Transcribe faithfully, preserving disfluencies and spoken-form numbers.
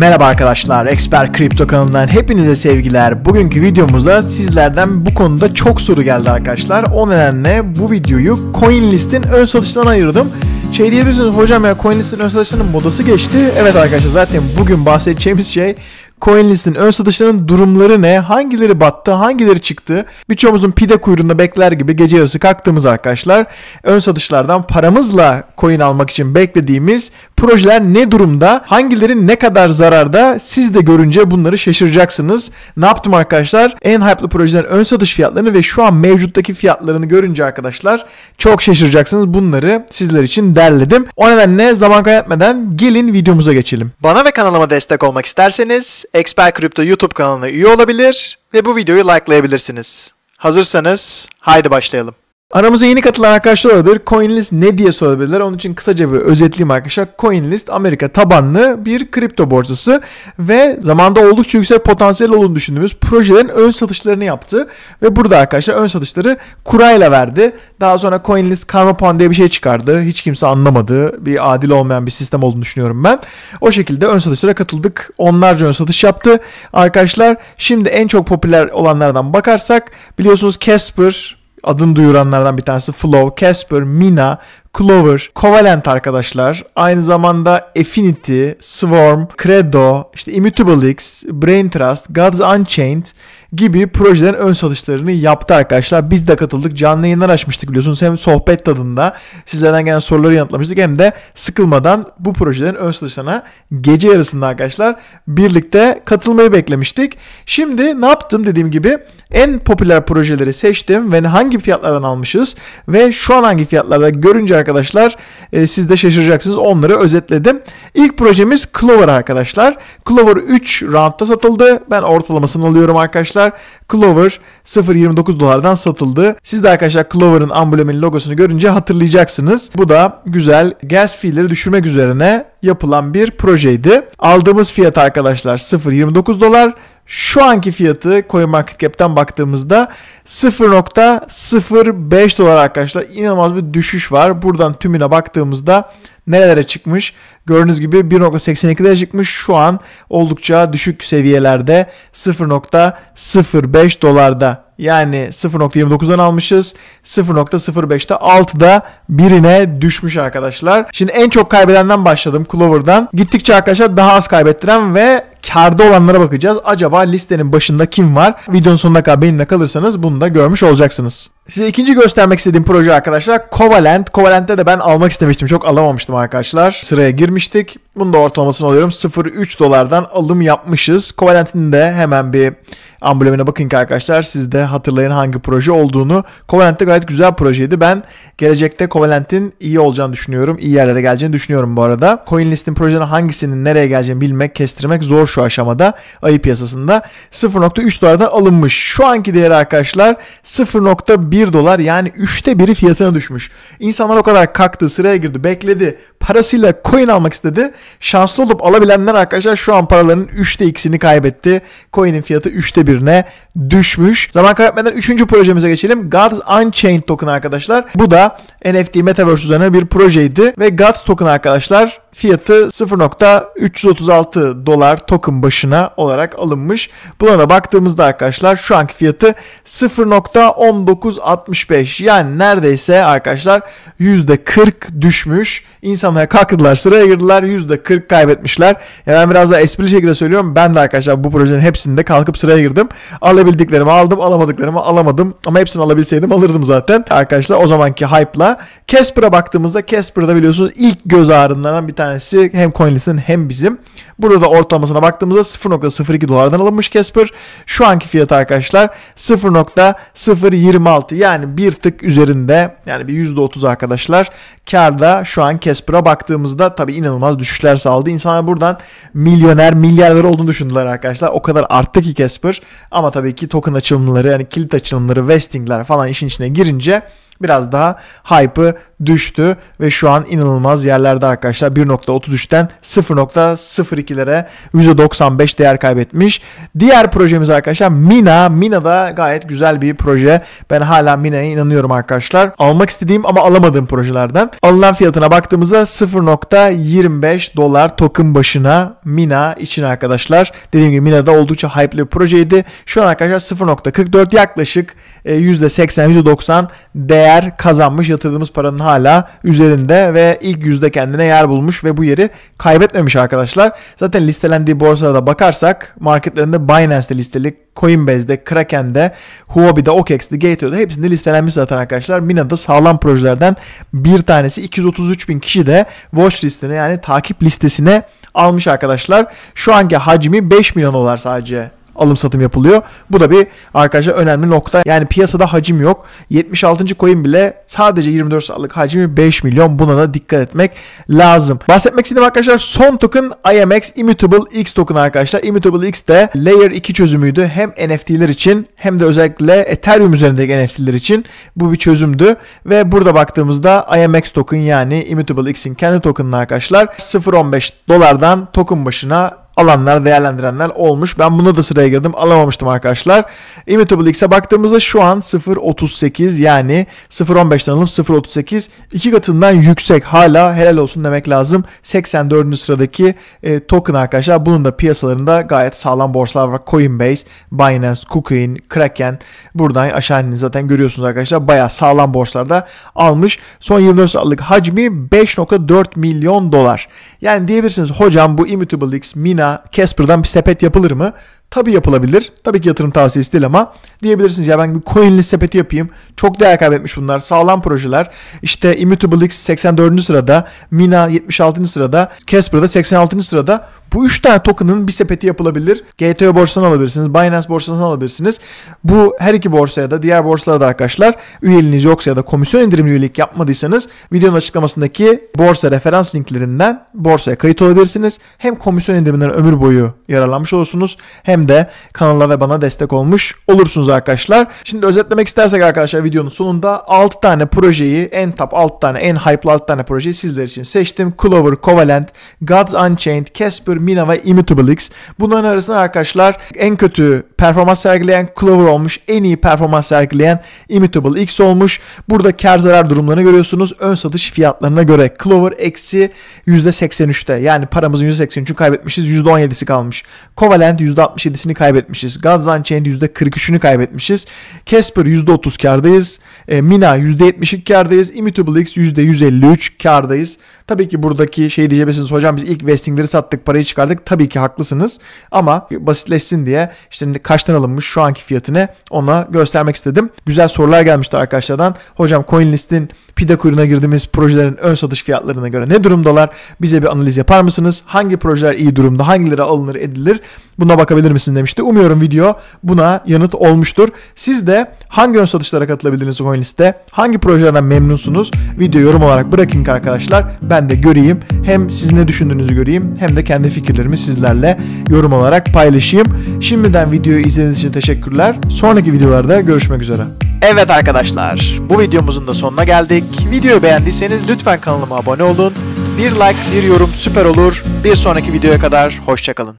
Merhaba arkadaşlar, Expert Kripto kanalından hepinize sevgiler. Bugünkü videomuzda sizlerden bu konuda çok soru geldi arkadaşlar. O nedenle bu videoyu CoinList'in ön satışlarına ayırdım. Şey diyebilirsiniz, hocam ya CoinList'in ön satışlarının modası geçti. Evet arkadaşlar, zaten bugün bahsedeceğimiz şey CoinList'in ön satışlarının durumları ne? Hangileri battı? Hangileri çıktı? Birçoğumuzun pide kuyruğunda bekler gibi gece yarısı kalktığımız arkadaşlar ön satışlardan paramızla coin almak için beklediğimiz projeler ne durumda? Hangileri ne kadar zararda? Siz de görünce bunları şaşıracaksınız. Ne yaptım arkadaşlar? En hype'lı projelerin ön satış fiyatlarını ve şu an mevcuttaki fiyatlarını görünce arkadaşlar çok şaşıracaksınız. Bunları sizler için derledim. O nedenle zaman kaybetmeden gelin videomuza geçelim. Bana ve kanalıma destek olmak isterseniz Expert Crypto YouTube kanalına üye olabilir ve bu videoyu likelayabilirsiniz. Hazırsanız haydi başlayalım. Aramıza yeni katılan arkadaşlar olabilir. CoinList ne diye sorabilirler. Onun için kısaca bir özetleyeyim arkadaşlar. CoinList Amerika tabanlı bir kripto borsası ve zamanda oldukça yüksek potansiyel olduğunu düşündüğümüz projelerin ön satışlarını yaptı. Ve burada arkadaşlar ön satışları kurayla verdi. Daha sonra CoinList Karma Puan diye bir şey çıkardı. Hiç kimse anlamadı. Bir adil olmayan bir sistem olduğunu düşünüyorum ben. O şekilde ön satışlara katıldık. Onlarca ön satış yaptı. Arkadaşlar şimdi en çok popüler olanlardan bakarsak biliyorsunuz Casper, adını duyuranlardan bir tanesi Flow, Casper, Mina, Clover, Covalent arkadaşlar. Aynı zamanda Affinity, Swarm, Credo, işte Immutable X, Brain Trust, Gods Unchained gibi projelerin ön satışlarını yaptı arkadaşlar. Biz de katıldık. Canlı yayınlar açmıştık biliyorsunuz. Hem sohbet tadında sizlerden gelen soruları yanıtlamıştık hem de sıkılmadan bu projelerin ön satışlarına gece yarısında arkadaşlar birlikte katılmayı beklemiştik. Şimdi ne yaptım dediğim gibi en popüler projeleri seçtim ve hangi fiyatlardan almışız ve şu an hangi fiyatlarda görünce arkadaşlar e, siz de şaşıracaksınız. Onları özetledim. İlk projemiz Clover arkadaşlar. Clover üç roundda satıldı. Ben ortalamasını alıyorum arkadaşlar. Clover sıfır virgül yirmi dokuz dolardan satıldı. Siz de arkadaşlar Clover'ın ambleminin logosunu görünce hatırlayacaksınız. Bu da güzel gas fee'leri düşürmek üzerine yapılan bir projeydi. Aldığımız fiyat arkadaşlar sıfır virgül yirmi dokuz dolar. Şu anki fiyatı CoinMarketCap'ten baktığımızda sıfır virgül sıfır beş dolar arkadaşlar. İnanılmaz bir düşüş var. Buradan tümüne baktığımızda nerelere çıkmış? Gördüğünüz gibi bir virgül seksen ikilere çıkmış. Şu an oldukça düşük seviyelerde sıfır virgül sıfır beş dolarda. Yani sıfır virgül yirmi dokuzdan almışız. sıfır virgül sıfır beşte altıda birine düşmüş arkadaşlar. Şimdi en çok kaybedenden başladım Clover'dan. Gittikçe arkadaşlar daha az kaybettiren ve kârda olanlara bakacağız. Acaba listenin başında kim var? Videonun sonuna kadar benimle kalırsanız bunu da görmüş olacaksınız. Size ikinci göstermek istediğim proje arkadaşlar Covalent. Covalent'te de ben almak istemiştim. Çok alamamıştım arkadaşlar. Sıraya girmiştik. Bunun da ortalamasını alıyorum. sıfır virgül üç dolardan alım yapmışız. Covalent'in de hemen bir amblemine bakın ki arkadaşlar siz de hatırlayın hangi proje olduğunu. Covalent de gayet güzel projeydi. Ben gelecekte Covalent'in iyi olacağını düşünüyorum. İyi yerlere geleceğini düşünüyorum bu arada. CoinList'in projelerinin hangisinin nereye geleceğini bilmek, kestirmek zor şu aşamada. Ayı piyasasında sıfır virgül üç dolardan alınmış. Şu anki değeri arkadaşlar sıfır virgül bir dolar, yani üçte biri fiyatına düşmüş. İnsanlar o kadar kalktı, sıraya girdi, bekledi. Parasıyla coin almak istedi. Şanslı olup alabilenler arkadaşlar şu an paralarının üçte ikisini kaybetti. Coin'in fiyatı üçte birine düşmüş. Zaman kaybetmeden üçüncü projemize geçelim. Gods Unchained token arkadaşlar. Bu da N F T Metaverse üzerine bir projeydi ve Gods token arkadaşlar fiyatı sıfır virgül üç yüz otuz altı dolar token başına olarak alınmış. Buna da baktığımızda arkadaşlar şu anki fiyatı sıfır virgül on dokuz altmış beş, yani neredeyse arkadaşlar yüzde kırk düşmüş. İnsanlar kalktılar, sıraya girdiler, yüzde kırk kaybetmişler. Ya ben biraz daha esprili şekilde söylüyorum. Ben de arkadaşlar bu projelerin hepsinde kalkıp sıraya girdim. Alabildiklerimi aldım, alamadıklarımı alamadım. Ama hepsini alabilseydim alırdım zaten. Arkadaşlar o zamanki hype'la. Casper'a baktığımızda Casper'da biliyorsunuz ilk göz ağrılarından bir tanesi hem CoinList'in hem bizim. Burada da ortalamasına baktığımızda sıfır virgül sıfır iki dolardan alınmış Casper. Şu anki fiyatı arkadaşlar sıfır virgül sıfır yirmi altı, yani bir tık üzerinde, yani bir yüzde otuz arkadaşlar. Kârda şu an Casper'a baktığımızda tabii inanılmaz düşüşler sağladı. İnsanlar buradan milyoner, milyarder olduğunu düşündüler arkadaşlar. O kadar arttı ki Casper. Ama tabii ki token açılımları, yani kilit açılımları, vestingler falan işin içine girince biraz daha hype'ı düştü ve şu an inanılmaz yerlerde arkadaşlar. bir nokta otuz üçten sıfır nokta sıfır ikilere yüzde doksan beş değer kaybetmiş. Diğer projemiz arkadaşlar Mina. Mina da gayet güzel bir proje. Ben hala Mina'ya inanıyorum arkadaşlar. Almak istediğim ama alamadığım projelerden. Alınan fiyatına baktığımızda sıfır nokta yirmi beş dolar token başına Mina için arkadaşlar. Dediğim gibi Mina'da oldukça hype'lı bir projeydi. Şu an arkadaşlar sıfır nokta kırk dört, yaklaşık yüzde seksen yüzde doksan değer kazanmış. Yatırdığımız paranın hala üzerinde ve ilk yüzde kendine yer bulmuş ve bu yeri kaybetmemiş arkadaşlar. Zaten listelendiği borsalara bakarsak marketlerinde Binance'de listeli, Coinbase'de, Kraken'de, Huobi'de, O K X'de, Gateo'da hepsinde listelenmiş zaten arkadaşlar. Mina'da sağlam projelerden bir tanesi. iki yüz otuz üç bin kişi de watch listine, yani takip listesine almış arkadaşlar. Şu anki hacmi beş milyon dolar sadece alım satım yapılıyor. Bu da bir arkadaşlar önemli nokta. Yani piyasada hacim yok. yetmiş altıncı coin bile sadece yirmi dört saatlik hacmi beş milyon. Buna da dikkat etmek lazım. Bahsetmek istediğim arkadaşlar son token I M X Immutable X token arkadaşlar. Immutable X de Layer iki çözümüydü. Hem N F T'ler için hem de özellikle Ethereum üzerindeki N F T'ler için bu bir çözümdü. Ve burada baktığımızda I M X token, yani Immutable X'in kendi token'ını arkadaşlar sıfır nokta on beş dolardan token başına alanlar, değerlendirenler olmuş. Ben buna da sıraya girdim. Alamamıştım arkadaşlar. Immutable X'e baktığımızda şu an sıfır nokta otuz sekiz, yani sıfır nokta on beşten alıp sıfır nokta otuz sekiz, iki katından yüksek. Hala helal olsun demek lazım. seksen dördüncü sıradaki e, token arkadaşlar. Bunun da piyasalarında gayet sağlam borsalar var. Coinbase, Binance, KuCoin, Kraken. Buradan aşağı indiğini zaten görüyorsunuz arkadaşlar. Bayağı sağlam borsalarda almış. Son yirmi dört saatlik hacmi beş nokta dört milyon dolar. Yani diyebilirsiniz hocam bu Immutable X, Mina, Casper'dan bir sepet yapılır mı? Tabii yapılabilir. Tabii ki yatırım tavsiyesi değil ama diyebilirsiniz ya ben bir coinli sepeti yapayım. Çok değer kaybetmiş bunlar. Sağlam projeler. İşte Immutable X seksen dördüncü sırada, Mina yetmiş altıncı sırada, Casper'da seksen altıncı sırada. Bu üç tane token'ın bir sepeti yapılabilir. G T O borsasından alabilirsiniz. Binance borsasından alabilirsiniz. Bu her iki borsaya da, diğer borsalara da arkadaşlar, üyeliğiniz yoksa ya da komisyon indirimli üyelik yapmadıysanız videonun açıklamasındaki borsa referans linklerinden borsaya kayıt olabilirsiniz. Hem komisyon indiriminden ömür boyu yararlanmış olursunuz, hem de kanala ve bana destek olmuş olursunuz arkadaşlar. Şimdi özetlemek istersek arkadaşlar videonun sonunda altı tane projeyi, en top altı tane, en hype'lı altı tane projeyi sizler için seçtim. Clover, Covalent, Gods Unchained, Casper, Mina ve Immutable X. Bunların arasında arkadaşlar en kötü performans sergileyen Clover olmuş. En iyi performans sergileyen Immutable X olmuş. Burada kar zarar durumlarını görüyorsunuz. Ön satış fiyatlarına göre Clover eksi yüzde seksen üçte. Yani paramızın yüzde seksen üçünü kaybetmişiz. yüzde on yedisi kalmış. Covalent yüzde altmış yedisini kaybetmişiz. Gods Unchained yüzde kırk üçünü kaybetmişiz. Casper yüzde otuz kardayız. E, Mina yüzde yetmiş iki kardayız. Immutable X yüzde yüz elli üç kardayız. Tabii ki buradaki şey diyeceksiniz. Hocam biz ilk vestingleri sattık, parayı çıkardık. Tabii ki haklısınız. Ama basitleşsin diye işte kaçtan alınmış, şu anki fiyatı ne, ona göstermek istedim. Güzel sorular gelmişti arkadaşlardan. Hocam CoinList'in pide kuyruğuna girdiğimiz projelerin ön satış fiyatlarına göre ne durumdalar? Bize bir analiz yapar mısınız? Hangi projeler iyi durumda? Hangileri alınır edilir? Buna bakabilir misin demişti. Umuyorum video buna yanıt olmuştur. Siz de hangi ön satışlara katılabildiniz CoinList'te? Hangi projelerden memnunsunuz? Video yorum olarak bırakın arkadaşlar. Ben de göreyim. Hem sizin ne düşündüğünüzü göreyim, hem de kendi fikirlerimi sizlerle yorum olarak paylaşayım. Şimdiden videoyu izlediğiniz için teşekkürler. Sonraki videolarda görüşmek üzere. Evet arkadaşlar, bu videomuzun da sonuna geldik. Videoyu beğendiyseniz lütfen kanalıma abone olun. Bir like, bir yorum süper olur. Bir sonraki videoya kadar hoşça kalın.